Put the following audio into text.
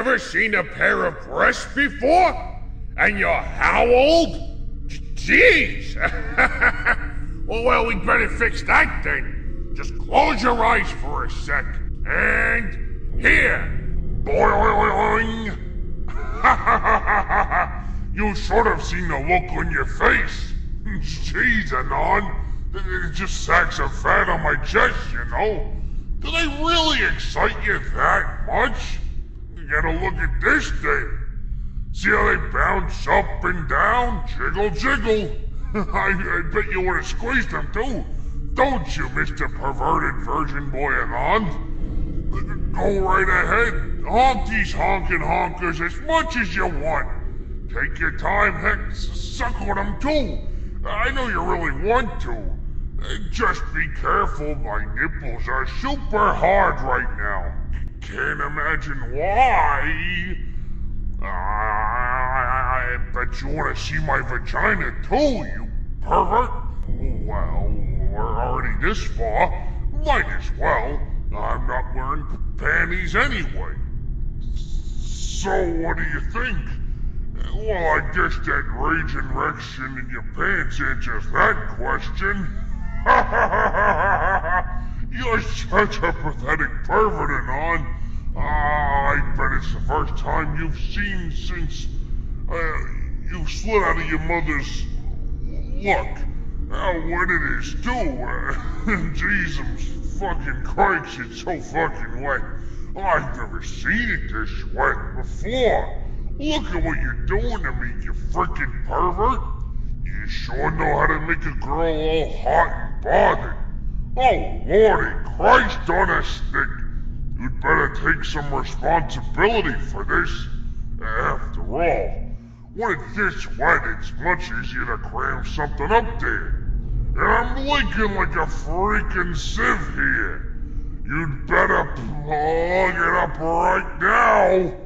never seen a pair of breasts before? And you're how old? Jeez! Well, we'd better fix that then. Just close your eyes for a sec. And here. Boing! You should have seen the look on your face. Jeez, Anon. It's just sacks of fat on my chest, you know. Do they really excite you that much? You gotta look at this thing. See how they bounce up and down? Jiggle, jiggle. I bet you would have squeezed them too. Don't you, Mr. Perverted Virgin Boy Anon? Go right ahead. Honk these honkin' honkers as much as you want. Take your time, heck, suck on them too. I know you really want to. Just be careful, my nipples are super hard right now. Can't imagine why. I bet you want to see my vagina too, you pervert. Well, we're already this far. Might as well. I'm not wearing panties anyway. So what do you think? Well, I guess that raging erection in your pants answers that question. You're such a pathetic pervert, Anon. I bet it's the first time you've seen since you slid out of your mother's look. What it is too. Jesus fucking Christ, it's so fucking wet. I've never seen it this wet before. Look at what you're doing to me, you frickin' pervert. You sure know how to make a girl all hot and bothered. Oh, Lordy Christ on a stick. You'd better take some responsibility for this. After all, when it's this wet, it's much easier to cram something up there. And I'm leaking like a freaking sieve here. You'd better plug it up right now.